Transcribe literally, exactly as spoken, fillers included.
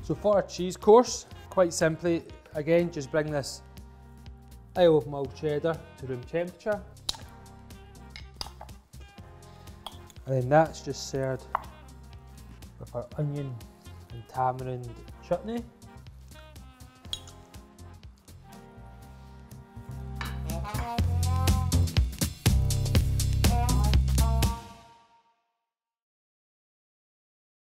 So for our cheese course, quite simply, again, just bring this Isle of Mull cheddar to room temperature. And then that's just served with our onion and tamarind chutney.